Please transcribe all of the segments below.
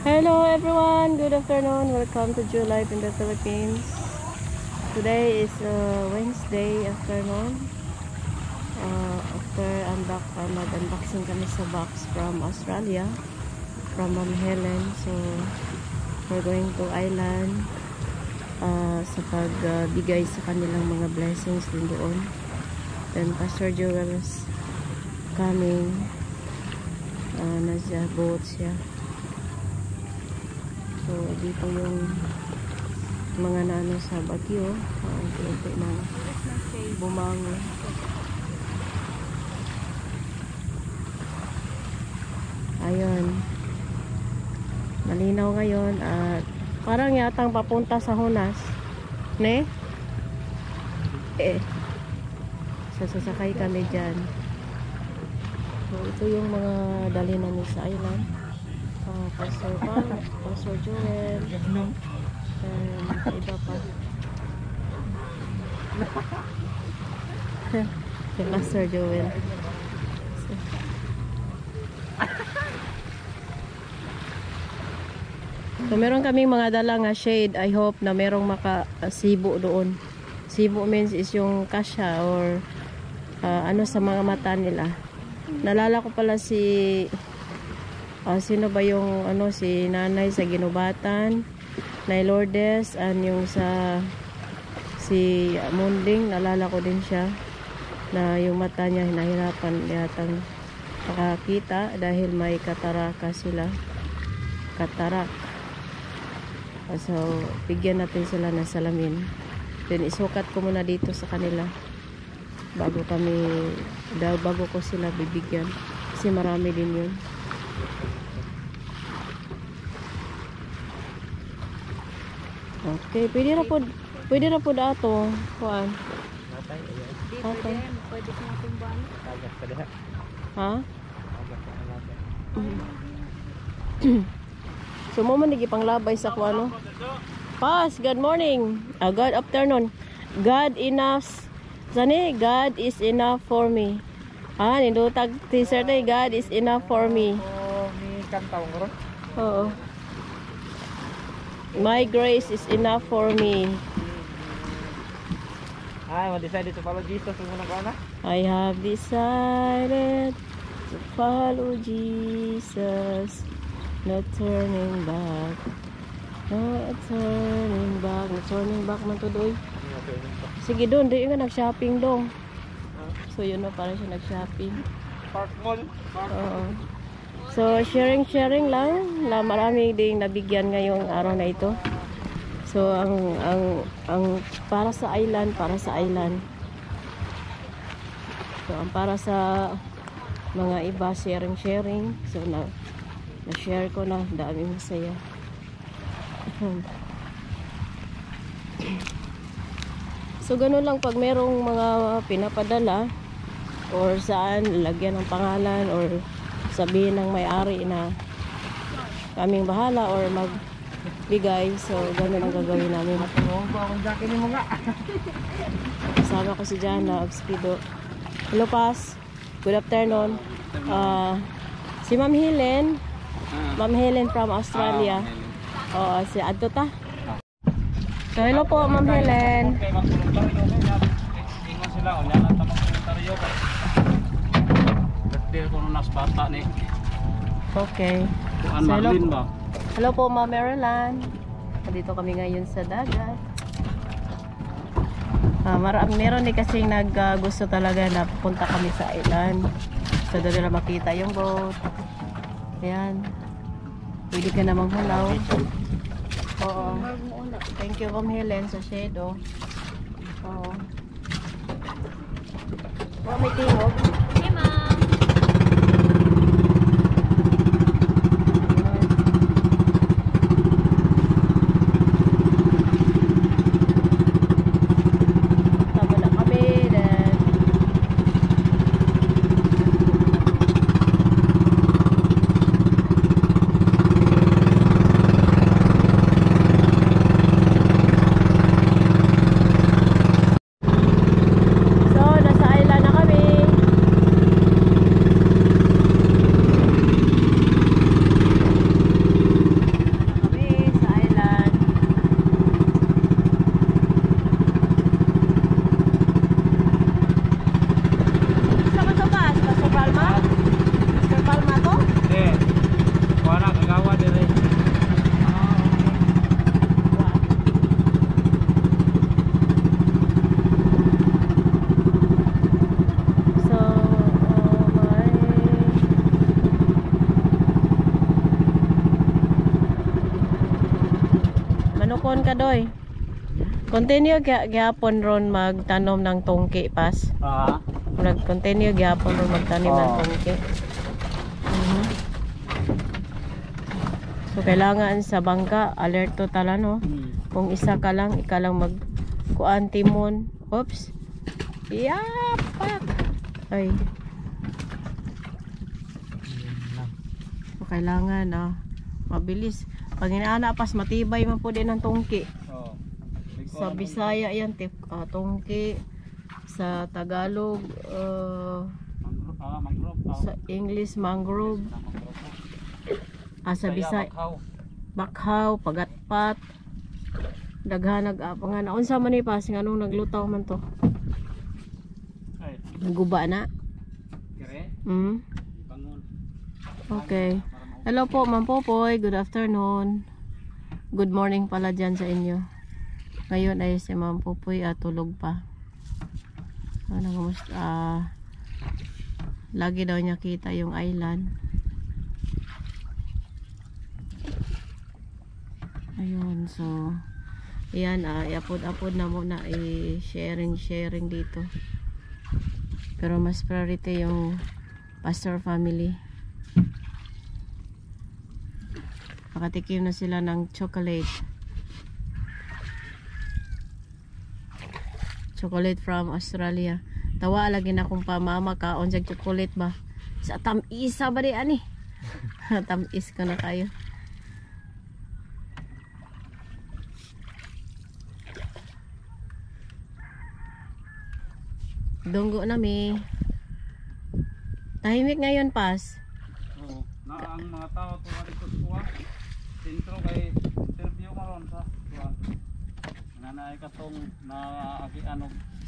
Hello everyone, good afternoon. Welcome to Jew Life in the Philippines. Today is Wednesday afternoon. After nag-unboxing kami sa box from Australia, from Ma'am Helen. So we're going to Island sa pagbigay sa kanilang mga blessings din doon. Then Pastor Joel is coming. Nasa boat siya. So, dito yung mga nano sa bagyo. Unti-unti na bumangon. Ayun. Malinaw ngayon at parang yatang papunta sa Hunas. Ne? Sasakay kami dyan. So, ito yung mga dali namin sa island. Pastor Paul, Pastor Joel, and iba pa. Pastor Joel. So, meron kaming mga dala nga shade. I hope na merong makasibo doon. Sibo means is yung kasya or ano sa mga mata nila. Nalala ko pala si sino ba yung si nanay sa Ginubatan, Nay Lourdes, and yung si Munding, nalala ko din siya na yung mata niya hinahirapan yatang makakita dahil may kataraka sila. Katarak. So bigyan natin sila ng salamin. Then isukat ko muna dito sa kanila bago ko sila bibigyan kasi marami din yun. Okay, pwede na po dato. Kuan. Okay. Pwede ko na tumban. Ha? So mo man panglabay sa kuano. Pas, good morning. Good afternoon. God enough. Zani, God is enough for me. Nindutag t-shirt ay God is enough for me. Oo. My grace is enough for me. I decided to follow Jesus. I have decided to follow Jesus. No turning back. No turning back. No turning back man to doy. Sige doon, di ka nag-shopping dong. So yun na, parang siya nag-shopping. Park Mall. Oo. So sharing lang. Marami ding nabigyan ngayong araw na ito. So ang para sa island. So ang para sa mga iba sharing. So na-share ko na, daming masaya. So ganun lang pag merong mga pinapadala or saan lagyan ng pangalan or sabihin ng may-ari na kaming bahala or magbigay. So ganun ang gagawin namin. Kasama ko si Jana Agspido. Hello Pas, good afternoon. Si Ma'am Helen from Australia. Si Adto ta. So hello po Ma'am Helen. Ingon sila unya na ta magkomentaryo. Birthday ko nung nas bata ni. Okay. Kuan Marlin ba? Hello po Ma'am Maryland. Dito kami ngayon sa dagat. Meron din kasing gusto talaga na punta kami sa island. So doon nila makita yung boat. Ayan. Pwede ka namang hulaw. Oo. Thank you Ma'am Helen sa shade. Oo. May tingog. Hey ma'am. So, nasa island na kami. kuan ka doy. Continue gyapon ron magtanom ng tungki pas. Nag-continue gyapon ron magtanim ng tungki. Mhm. So kailangan sa bangka alerto tala no. Kung isa ka lang, ika lang mag kuan timon. Oops. Yapak. Ay. So kailangan mabilis. Pag inaana pas matibay man po din ang tungki. Sa Bisaya yan, tungki. Sa Tagalog, sa English, mangrove. Sa Bisaya, bakhaw, pagatpat. Daghanag nga naon sa man ipas nganong naglutaw man to. Guba na. Okay. Hello po, Ma'am Popoy. Good afternoon. Good morning pala dyan sa inyo. Ngayon ay si Ma'am Popoy tulog pa. Lagi daw niya kita yung island. Ayun, so ayan, i-upload na muna, i-sharing dito. Pero mas priority yung pastor family. Makatikim na sila ng chocolate. Chocolate from Australia. Tawa lagi na kung pamama kaon sa chocolate ba. Sa tamis ba di ani? Tamis ka na kayo. Dunggo na mi. Tahimik ngayon pas. Oo. Na ang mga tao to dito sa sentro kay interview maron sa tuwa. Nanay katong na ano.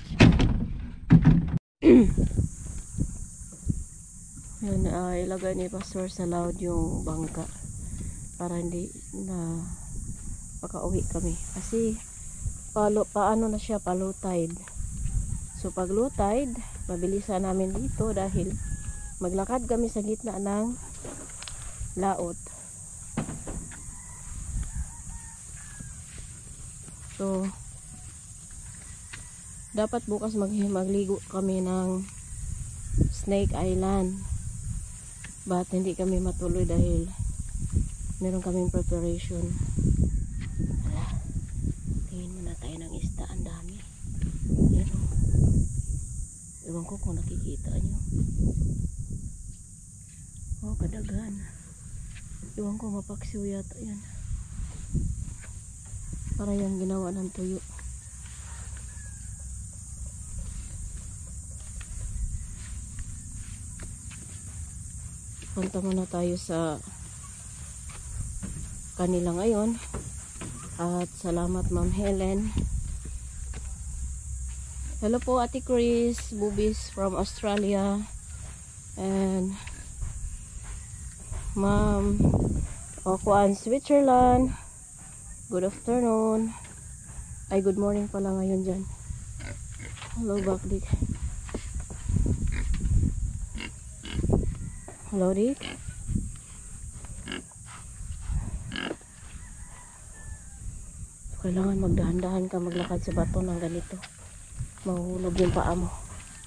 Yan, ilagay ni pastor sa loud yung bangka para hindi na makauwi kami kasi paano na siya, low tide. So pag low tide, mabilisan namin dito dahil maglakad kami sa gitna ng laot. So dapat bukas magligo kami ng Snake Island, but hindi kami matuloy dahil meron kaming preparation. Tingin muna tayo ng isda, ang dami. Yan o. Ewan ko kung nakikita nyo. Oh, kadagan. Ewan ko, mapaksiw yata yan. Para yung ginawa ng tuyo. Punta muna tayo sa kanila ngayon. At salamat Ma'am Helen. Hello po Ate Chris, Bubis from Australia. And Ma'am Okuan, Switzerland. Good afternoon. Ay, good morning pala ngayon dyan. Hello back Dick. Hello Dick. Kailangan magdahan-dahan ka maglakad sa bato ng ganito. Mahuhulog yung paa mo.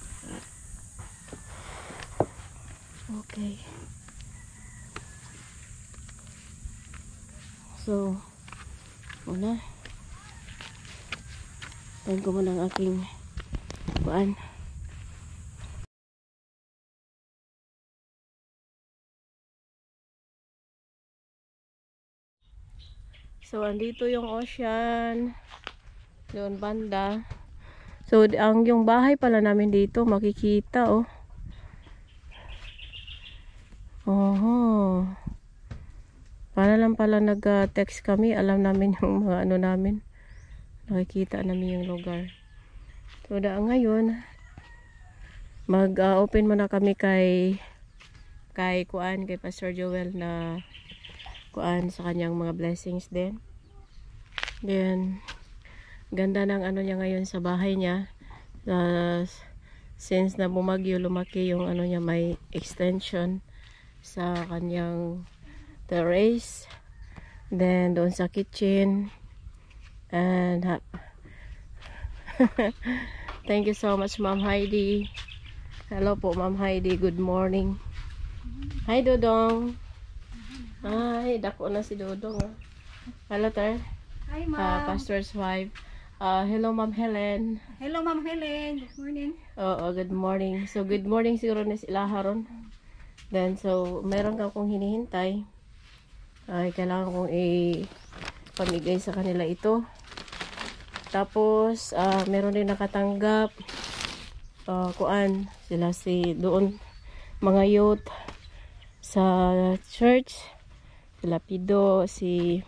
Okay. So, muna. Tayin ko muna ang aking kuan. So, andito yung ocean. Doon banda. So, yung bahay pala namin dito, makikita, oh. Oho. Para lang pala nag-text kami. Alam namin yung mga ano namin. Nakikita namin yung lugar. So, ngayon, mag-open muna kami kay Pastor Joel na kuan sa kanyang mga blessings din. Then ganda ng ano niya ngayon sa bahay niya. Since na bumagyo, lumaki yung ano niya, may extension sa kanyang terrace. Then doon sa kitchen And thank you so much, Ma'am Heidi. Hello po, Ma'am Heidi. Good morning. Hi, Dodong. Ay, dako na si Dodong. Ah. Hello, Ter. Hi, Ma'am. Pastor's wife. Hello, Ma'am Helen. Hello, Ma'am Helen. Good morning. Oo, good morning. So, good morning siguro na sila haron. Then, so, meron ka kong hinihintay. Ay, kailangan kong pamigay sa kanila ito. Tapos, meron din nakatanggap. Kuan, sila si doon, mga youth sa church. Sila Pido, si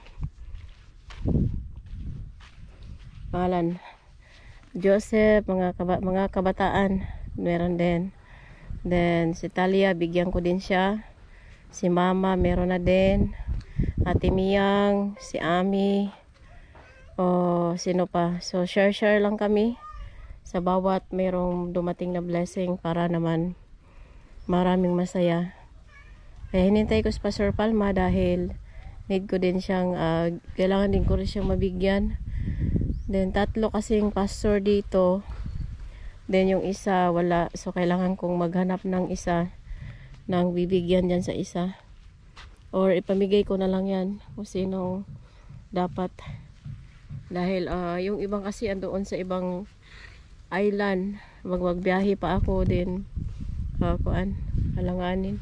pangalan Joseph, mga kabataan. Meron din. Then, si Talia, bigyan ko din siya. Si Mama, meron na din. Ate Miyang, si Ami, o sino pa. So, share lang kami sa bawat merong dumating na blessing para naman maraming masaya. Kaya hinintay ko si Pastor Palma dahil need ko din siyang, kailangan din ko rin siyang mabigyan. Then, 3 kasing pastor dito. Then, yung isa, wala. So, kailangan kong maghanap ng isa nang bibigyan dyan sa isa. Or, ipamigay ko na lang yan kung sinong dapat. Dahil, yung ibang kasi andoon sa ibang island. Magbiyahe pa ako din. Alanganin.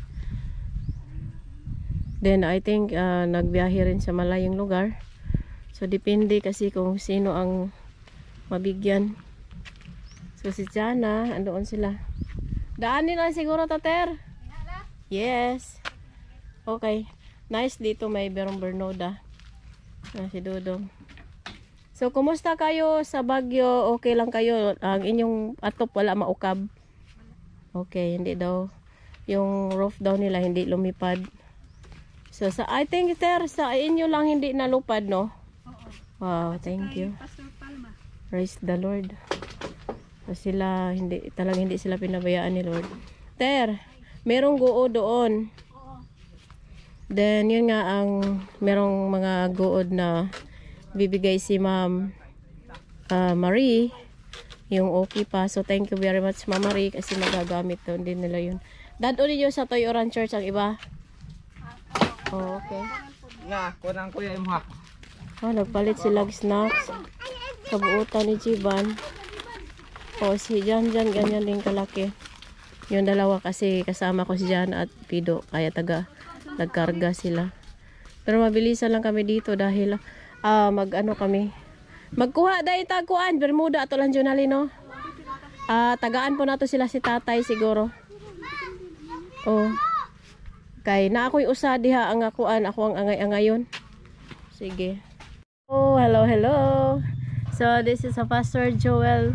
Then, I think, nagbiyahe rin sa malayong lugar. So, depende kasi kung sino ang mabigyan. So, si Jana, andoon sila. Daanin lang siguro, Tater. Yes. Okay. Nice dito, may Berong Bernoda. Si Dudong. So, kumusta kayo sa Baguio? Okay lang kayo? Ang inyong atop wala maukab? Okay, hindi daw. Yung roof daw nila hindi lumipad. So, I think, Ter, sa inyo lang hindi nalupad, no? Wow, thank you. Pastor Palma. Praise the Lord. So, sila, talagang hindi sila pinabayaan ni Lord. Ter, merong guo doon. Then, yun nga ang merong mga guod na bibigay si Ma'am Marie. Yung okay pa. So, thank you very much, Ma'am Marie, kasi magagamit doon din nila yun. Dad, ulit yun sa Toyoran Church ang iba? Oh, okay. Nga, kunang kuya imha. Oh, nagpalit sila snacks. Kabuutan ni Jiban. Oh, si Jan, ganyan din kalaki. Yung dalawa kasi kasama ko si Jan at Pido. Kaya nagkarga sila. Pero mabilisan lang kami dito dahil mag-ano kami. Magkuha dahil tagkuan. Bermuda ato lang Junali, no? Tagaan po nato sila si tatay siguro. Oh. Kay na ako'y usa diha ang akuan. Ako ang angay-angayon. Sige. Oh, hello. So, this is a Pastor Joel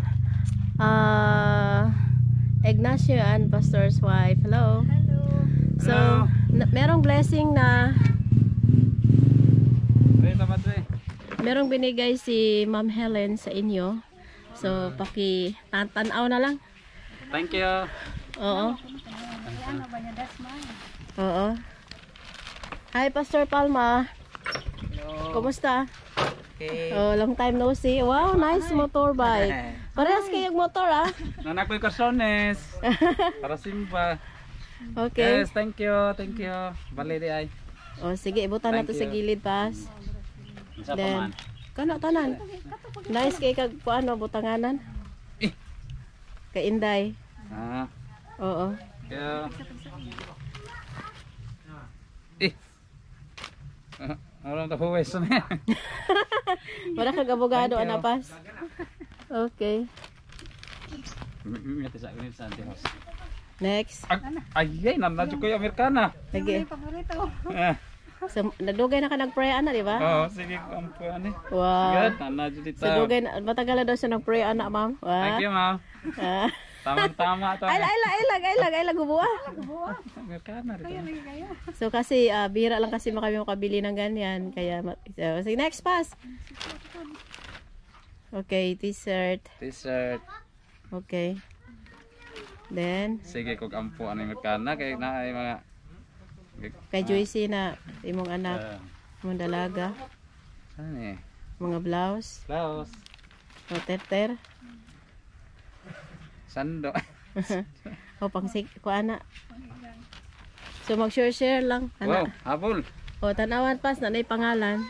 Ignacio and Pastor's wife. Hello. Hello. So, merong blessing na merong binigay si Ma'am Helen sa inyo. So, tanaw na lang. Thank you. Oo. Oo. Hi, Pastor Palma. Hello. Kumusta? Okay. Oh, long time no see. Wow, nice motorbike. Parehas kayong motor, ah. Nanak ko yung karsones. Para simba. Okay. Yes, thank you. Bali di ay. Oh, sige, ibutan na to Thank sa you. gilid, pas. Isa pa Then, man. kana tanan. Nice kay kag kuano butanganan. Kay Inday. Oo. Kaya. Orang ta huwes na. Wala kag abogado Thank you. ana pas. Okay. Mete sa unit sa antihouse. Next. Ay, nanadyo ko yung Amerikana. Sige. Paborito. So, nadugay na ka nag-pray ana, di ba? Oo, sige ko ang ano. Wow. Good, nanadyo dito. So, dugay na, matagal na daw siya nag-pray ana, ma'am. Wow. Thank you, ma'am. Ah. Tama-tama to. Ay, gubuha. Amerikana rin. So, kasi, bira lang kasi kami makabili ng ganyan. Kaya, so, sige, next pass. Okay, t-shirt. T-shirt. Okay. Then, Sige kog ampo ano Amerikana kay na ay mga kay Joycey na imong anak, imong dalaga. Ano eh? Mga blouse. Laos. O terter. Sando. O pang kuana. So mag-share lang. Wow, Ana. habol. O tanawan pas na nay pangalan.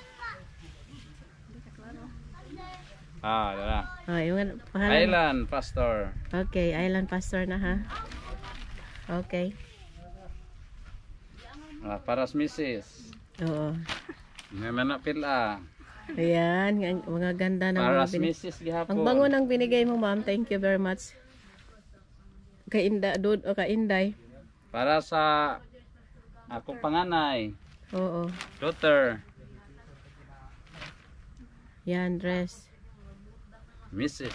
Dala. O yung pangalan. Island Pastor. Okay, Island Pastor na ha. Okay. Paras Mrs. Oo. May manapila. Ayan, mga ganda ng mga Paras Mrs. gihapon. Ang bango ng binigay mo, ma'am. Thank you very much. Kay Inday. Para sa akong panganay. Oo. Daughter. Yan, dress. Mrs.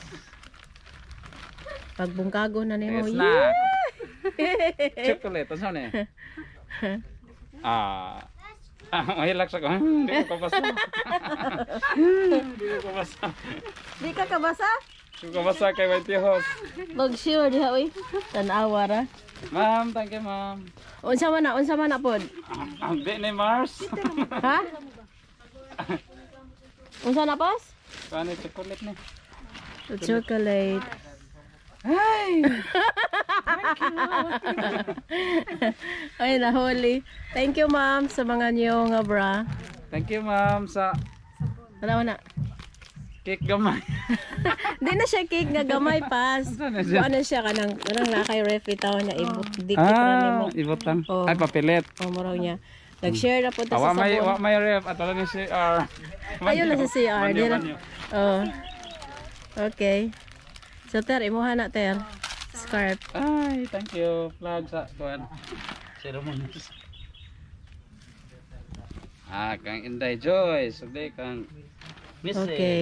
Pagbungkago na nimo. Snack. Chocolate. Ano na mahilak sa ko. Hindi ko kabasa. Hindi ko kabasa. Di ka kabasa? Hindi ko kabasa kay Whitey House. Mag-sure diha, uy. Tanawa ra. Ma'am, thank you ma'am. Unsa man na pod? Hindi ni Mars. Ha? Unsa na pas? Paano chocolate ni? Chocolate. Ay! Ay, nahuli. Thank you, ma'am, sa mga niyo nga bra. Thank you ma'am sa Tanawa na. cake gamay. Di na siya cake nga gamay pas. Ano siya? Ano siya kanang nakay refi taw niya dikit ra nimo. Ibutan. Oh. Ay, papilit. O muraw niya. Nag-share na po ta sa Wa sabon. may ref at wala ni CR. Ayun lang sa CR. Manyo, Di na. manyo. Oh. Okay. So ter imuha na ter. Scarf. Ay, thank you. Flag sa kuan. Ceremony. Kang Inday Joyce. Ugday kang Mrs. Okay.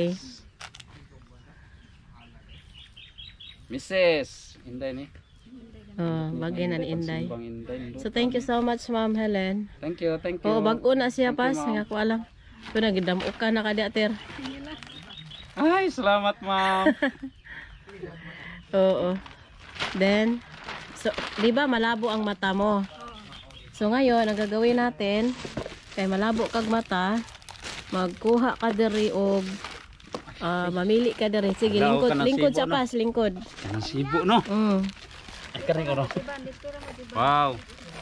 Mrs. Inday ni. Oh, bagay na ni Inday. Simbang Inday. So thank you so much, Ma'am Helen. Thank you, thank you. Oh, bago na siya Thank you, pas, ma'am. nga ko alam. Ko na gidamok ka na kada ter. Ay, salamat ma'am. Oo. Then, so, di ba malabo ang mata mo? So ngayon, ang gagawin natin, kay malabo kag mata, magkuha ka diri og mamili ka diri. Sige, Daw lingkod, ka ng lingkod Cebu, sa no? pas, lingkod. Kanang Cebu no. Ay kare ko no. Wow.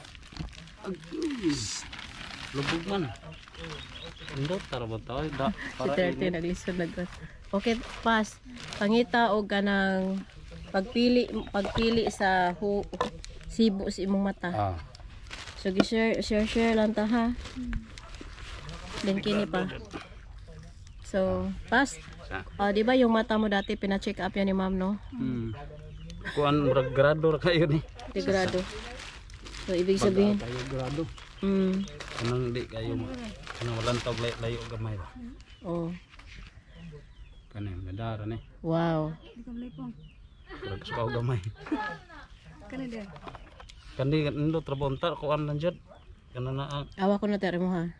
Lubog man. Indot tarabot tayo da Si 30 naglisod nagkas. Okay, pas. Pangita og kanang pagpili sa Cebu sa imong mata. So share lang ta ha. Then kini pa. So, pas. Di ba yung mata mo dati pina-check up yan ni ma'am, no? Kuan grado ra kayo ni. Degrado. So, ibig sabihin. Kayo grado. Kanang di kayo kanang walang taw layo gamay ba. Oh. Kanang medara ni. Wow. Pero sa gamay. Kana der. Kandi ndo trabontar kuan lang jud. Kana na ang Awa ko na tere mo ha.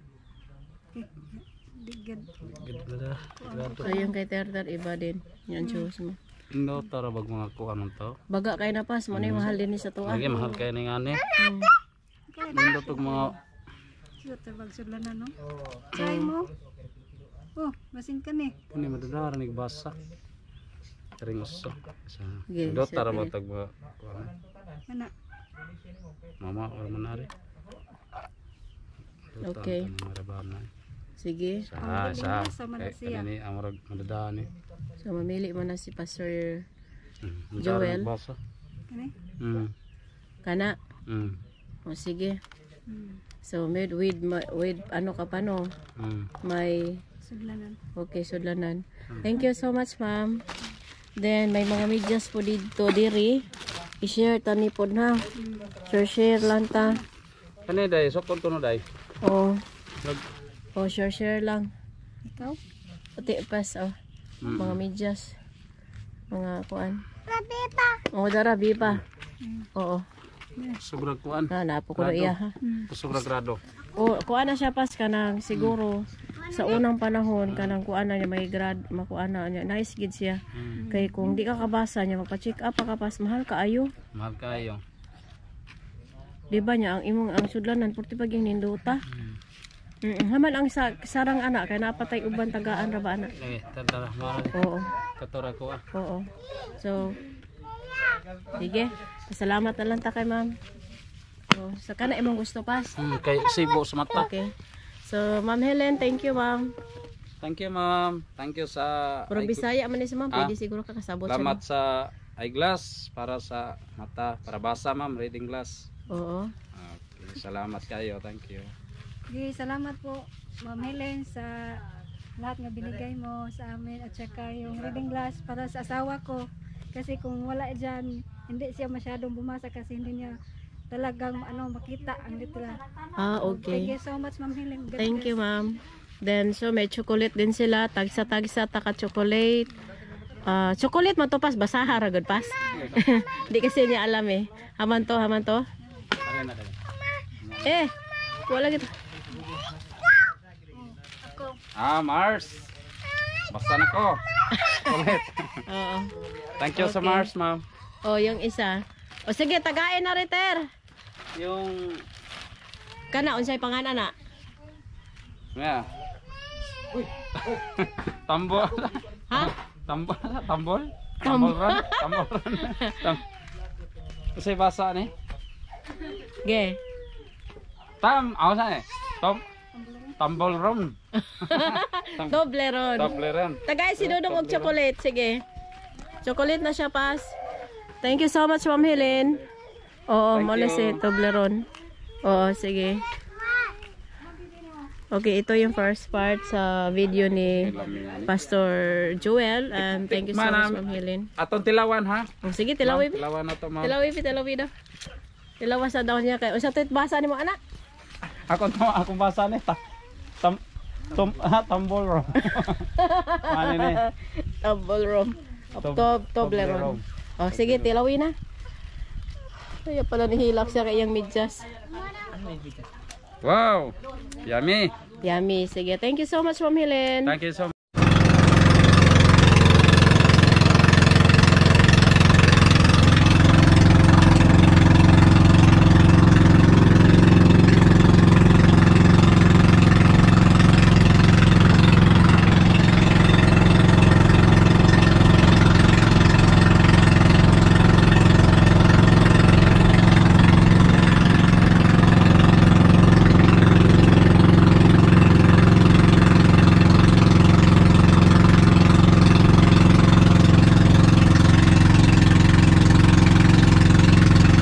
Digad. grado. So, yung kay Terter, iba din. Yan shoes mo. Ndo tarabag mga kuan to. Baga kay na pas, mo na yung mahal din ni sa tuwa. Lagi mahal kay ni ngani. Ndo tug mga Siya tabag sudlan na no. Try mo. Oh, basin ka ni. Kani madadara ni basa. Tering uso. Sa Sige, ndo sige. tarabag tag kuan. Ana. Mama or manari. Okay. Sige. Sa Sama na kay siya. kanini amurag madadani. So, mamili mo na si Pastor Joel. Joel. Basa. Kani? Kana. Mm. O, sige. So, with ano ka pa, no? May, Sudlanan. okay, sudlanan. Thank you so much, ma'am. Then, may mga medyas po dito, diri. I-share ta ni po na. Share lang ta. Kani day so kon tuno day. O, share lang. Ikaw? Pati pas, mga medyas. Mga kuan. O, dara, bipa. Oo. Sobrang kuan. Napo ko na iya, ha. Sobrang grado. O, kuan na siya pas kanang siguro sa unang panahon kanang kuan na niya may makuan na niya nice gid siya. Kay kung di ka kabasa niya magpa-check up ka pas mahal kaayo. Mahal kayo. Di ba niya ang imong ang sudlanan purti pag yung ninduta. Haman ang sarang anak kay napatay uban tagaan ra ba anak? Lagi, tara, mara. Oo. Katura ko ah. Oo. So sige, salamat na lang ta kay ma'am. So, sa kana imong gusto pas. Kay sibo sa mata. Okay. So, Ma'am Helen, thank you, ma'am. Thank you, ma'am. Thank you sa Puro Bisaya man ni si ma'am, pwede siguro ka kasabot siya. Salamat sa eyeglass para sa mata, para basa, ma'am, reading glass. Oo. Okay, salamat kayo. Thank you. Okay, salamat po Ma'am Helen sa lahat nga binigay mo sa amin at saka yung reading glass para sa asawa ko. Kasi kung wala dyan, hindi siya masyadong bumasa kasi hindi niya talagang makita ang litera. Ah, Thank okay. you so much Ma'am Helen. God Thank you, bless. ma'am. Then, so may chocolate din sila. Tagsa-tagsa, taka-chocolate. Chocolate man to pas, basaha ra gud pas. Di kasi niya alam eh. Haman to, haman to. Ayan na kayo. Wala gito. Mars. Basta na ko. Ulit. Oo. Thank you sa Okay. Mars, ma'am. Oh, yung isa. O sige, tagain na riter. Yung... Kana, unsay pangalan na? Yeah. Tambol. Ha? Tambol? Tambol? Tambol. Tambol run? Tambol run. Kasi basa ni. Ge. Ako saan eh? Tambol run. Toblerone. Toblerone. Tagay si Dudong og chocolate. Sige. Chocolate na siya pas. Thank you so much, Ma'am Helen. Oo, Thank mula you. si Toblerone. Oo, sige. Okay, ito yung first part sa video ni Pastor Joel. And thank you so much, Ma'am Helen. Atong tilawan ha? Oh, sige, tilawi. Tilawan na to, ma'am. Tilawi daw. Tilawa sa daw niya kay. Usa to basa ni mo anak. Akong basa ni. Tambol ron. Ano ni? Toblerone. Oh, sige, tilawi na. Kaya pala nihilak siya kay iyang medyas. Wow! Yummy! Yummy. Sige, thank you so much, Ma'am Helen. Thank you so much.